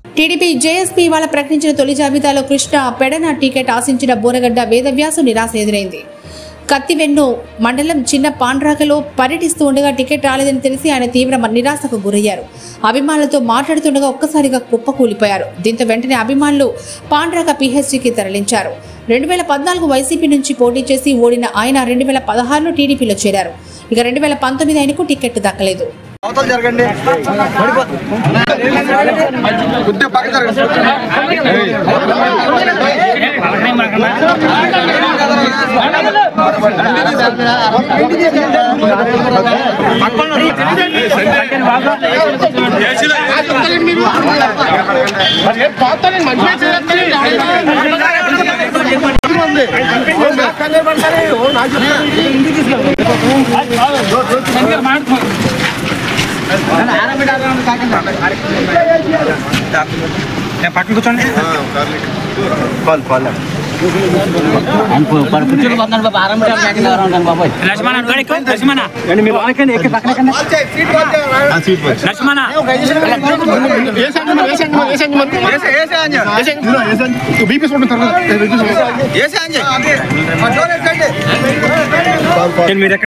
TDP JSP ఇవాళ ప్రకటించిన తొలి జాబితాలో కృష్ణ పెడన టికెట్ ఆశించిన బోరగడ్డ వేదవ్యాసు నిరాశ ఎదురైంది. కత్తివెన్ను మండలం చిన్న పాండ్రాకలో పర్యటిస్తూ ఉండగా టికెట్ రాలేదని తెలిసి ఆయన తీవ్ర నిరాశకు గురయ్యారు. అభిమానులతో మాట్లాడుతుండగా ఒక్కసారిగా కుప్పకూలిపోయారు. దీంతో వెంటనే అభిమానులు పాండ్రాక పీహెచ్డీకి తరలించారు. 2014 వైసీపీ నుంచి పోటీ చేసి ఓడిన ఆయన 2016లో టీడీపీలో చేరారు. ఇక 2019 ఆయనకు టికెట్ దక్కలేదు. పక్కన కూర్చోండి. మీరు